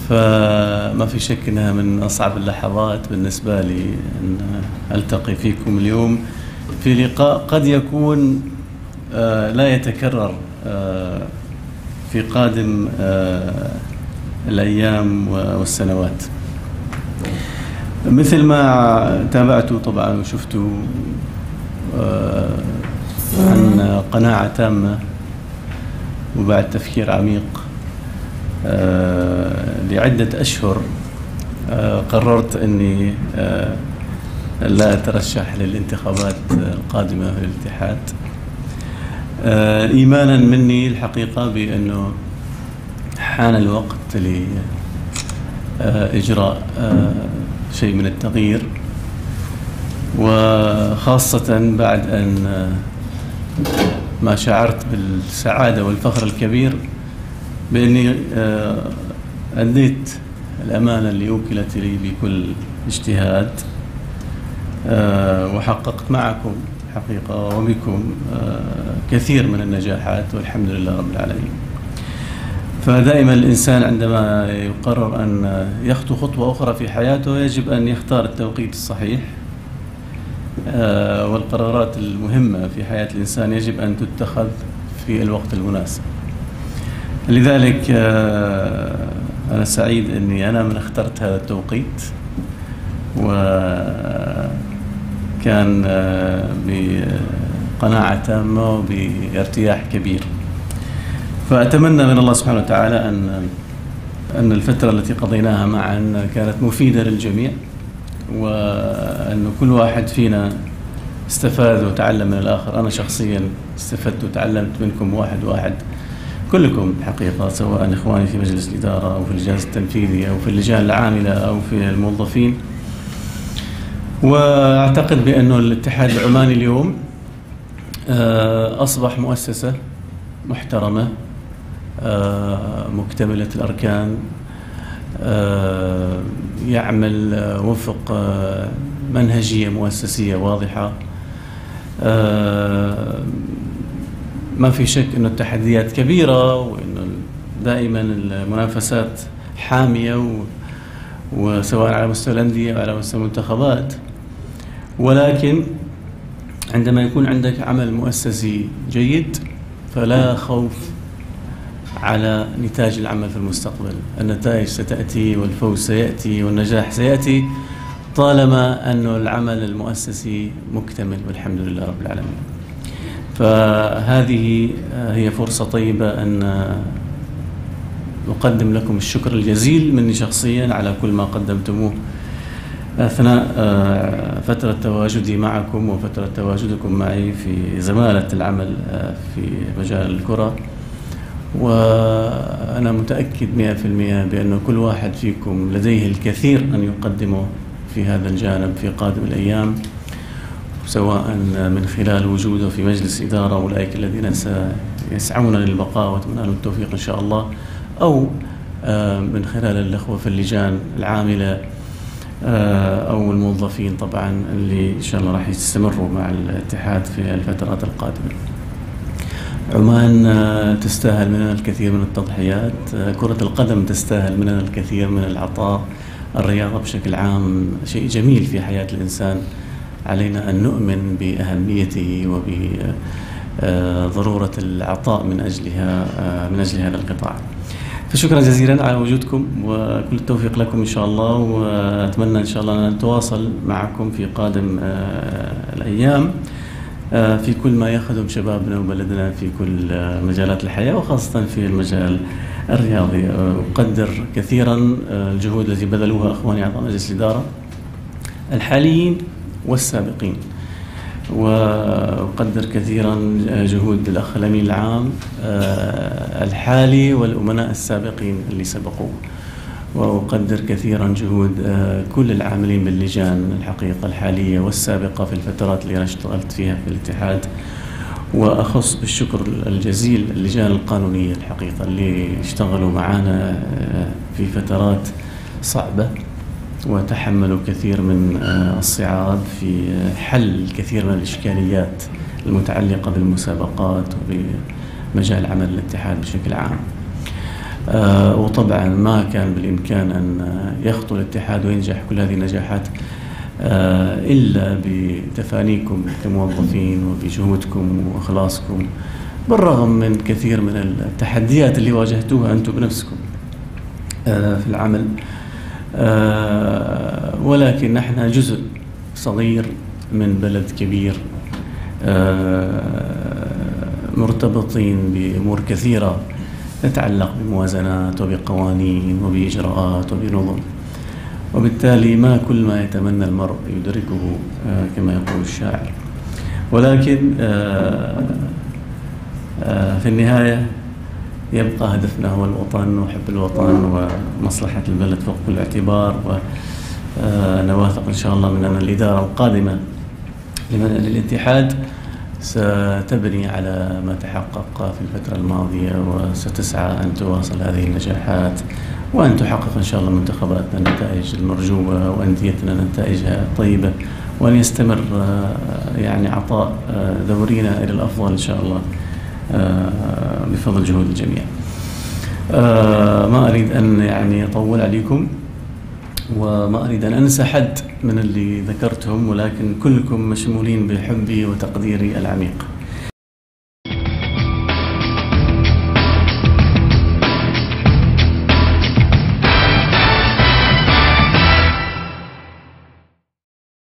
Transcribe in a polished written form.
فما في شك أنها من أصعب اللحظات بالنسبة لي أن ألتقي فيكم اليوم في لقاء قد يكون لا يتكرر في قادم الأيام والسنوات. مثل ما تابعتوا طبعا وشفتوا عن قناعة تامة وبعد تفكير عميق لعدة أشهر قررت أني لا أترشح للانتخابات القادمة في الاتحاد، إيمانا مني الحقيقة بأنه حان الوقت لإجراء شيء من التغيير، وخاصة بعد أن ما شعرت بالسعادة والفخر الكبير بأني أديت الأمانة اللي وكلت لي بكل اجتهاد، وحققت معكم حقيقة وبكم كثير من النجاحات والحمد لله رب العالمين. فدائما الإنسان عندما يقرر أن يخطو خطوة أخرى في حياته يجب أن يختار التوقيت الصحيح، والقرارات المهمة في حياة الإنسان يجب أن تتخذ في الوقت المناسب. لذلك أنا سعيد أني أنا من اخترت هذا التوقيت، وكان بقناعة تامة وبارتياح كبير. فأتمنى من الله سبحانه وتعالى أن الفترة التي قضيناها معا كانت مفيدة للجميع، وأن كل واحد فينا استفاد وتعلم من الآخر. أنا شخصيا استفدت وتعلمت منكم واحد كلكم حقيقة، سواء إخواني في مجلس الإدارة أو في الجهاز التنفيذي أو في اللجان العاملة أو في الموظفين. وأعتقد بأنه الاتحاد العماني اليوم أصبح مؤسسة محترمة مكتملة الأركان، يعمل وفق منهجية مؤسسية واضحة. ما في شك أن التحديات كبيرة، وأنه دائما المنافسات حامية، وسواء على مستوى الأندية أو على مستوى المنتخبات، ولكن عندما يكون عندك عمل مؤسسي جيد فلا خوف على نتاج العمل في المستقبل. النتائج ستأتي والفوز سيأتي والنجاح سيأتي طالما أن العمل المؤسسي مكتمل، والحمد لله رب العالمين. فهذه هي فرصة طيبة أن أقدم لكم الشكر الجزيل مني شخصيا على كل ما قدمتموه أثناء فترة تواجدي معكم وفترة تواجدكم معي في زمالة العمل في مجال الكرة. وأنا متأكد 100% بأن كل واحد فيكم لديه الكثير أن يقدمه في هذا الجانب في قادم الأيام، سواء من خلال وجوده في مجلس إدارة أولئك الذين سيسعون للبقاء وأتمنى لهم التوفيق إن شاء الله، أو من خلال الأخوة في اللجان العاملة أو الموظفين طبعا اللي إن شاء الله راح يستمروا مع الاتحاد في الفترات القادمة. عمان تستاهل مننا الكثير من التضحيات، كرة القدم تستاهل مننا الكثير من العطاء، الرياضة بشكل عام شيء جميل في حياة الإنسان، علينا أن نؤمن بأهميته وبضرورة العطاء من أجل هذا القطاع. فشكرا جزيلا على وجودكم، وكل التوفيق لكم إن شاء الله، وأتمنى إن شاء الله أن نتواصل معكم في قادم الأيام في كل ما يخدم شبابنا وبلدنا في كل مجالات الحياة، وخاصة في المجال الرياضي. أقدر كثيرا الجهود التي بذلوها أخواني أعضاء مجلس الإدارة الحاليين والسابقين، وأقدر كثيرا جهود الأخ الأمين العام الحالي والأمناء السابقين اللي سبقوه، وأقدر كثيرا جهود كل العاملين باللجان الحقيقة الحالية والسابقة في الفترات اللي أنا اشتغلت فيها في الاتحاد. وأخص بالشكر الجزيل اللجان القانونية الحقيقة اللي اشتغلوا معنا في فترات صعبة وتحملوا كثير من الصعاب في حل الكثير من الإشكاليات المتعلقة بالمسابقات وبمجال عمل الاتحاد بشكل عام. وطبعا ما كان بالإمكان أن يخطو الاتحاد وينجح كل هذه النجاحات إلا بتفانيكم كموظفين وبجهودكم وإخلاصكم، بالرغم من كثير من التحديات اللي واجهتوها أنتم بنفسكم في العمل، ولكن نحن جزء صغير من بلد كبير، مرتبطين بأمور كثيرة تتعلق بموازنات وبقوانين وبإجراءات وبنظم، وبالتالي ما كل ما يتمنى المرء يدركه كما يقول الشاعر. ولكن في النهاية يبقى هدفنا هو الوطن وحب الوطن ومصلحة البلد فوق كل اعتبار، ونواثق إن شاء الله من أن الإدارة القادمة للاتحاد ستبني على ما تحقق في الفترة الماضية، وستسعى أن تواصل هذه النجاحات وأن تحقق إن شاء الله منتخباتنا النتائج المرجوة وأنديتنا نتائجها طيبة، وأن يستمر يعني عطاء دورينا إلى الأفضل إن شاء الله بفضل جهود الجميع. ما أريد أن يعني أطول عليكم، وما أريد أن أنسى حد من اللي ذكرتهم، ولكن كلكم مشمولين بحبي وتقديري العميق.